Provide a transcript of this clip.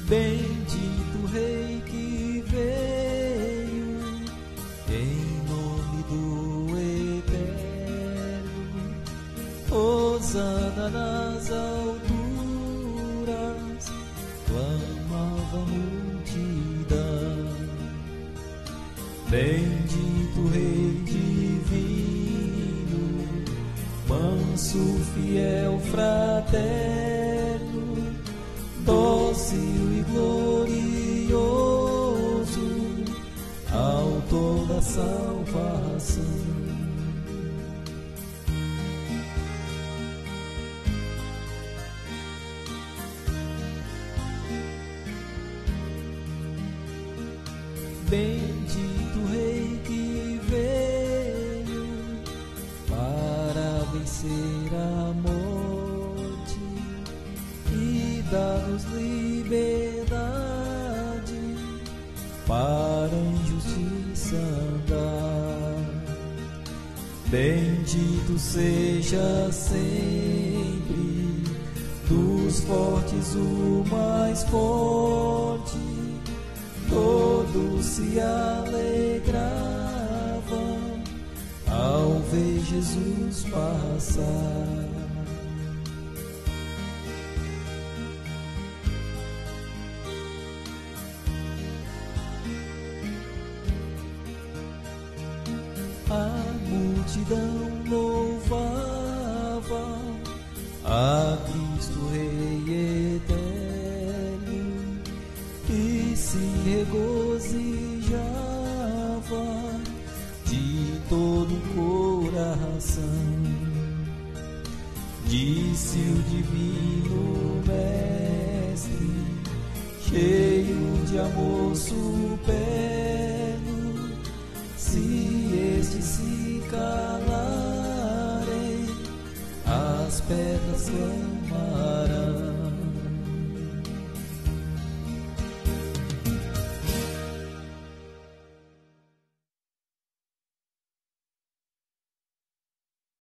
Bendito o Rei que veio em nome do Eterno. Hosana nas alturas, clamava a multidão. Bendito o Rei divino, manso, fiel, fraterno, dócil e glorioso, autor da salvação. Bendito o Rei que veio para vencer a morte e dar-nos liberdade para em justiça andar. Bendito seja sempre dos fortes o mais forte. Todos se alegravam ao ver Jesus passar. A multidão louvava a Cristo Rei eterno e se regozijava de todo o coração. Disse o divino mestre, cheio de amor superno: se estes se calarem, as pedras clamarão.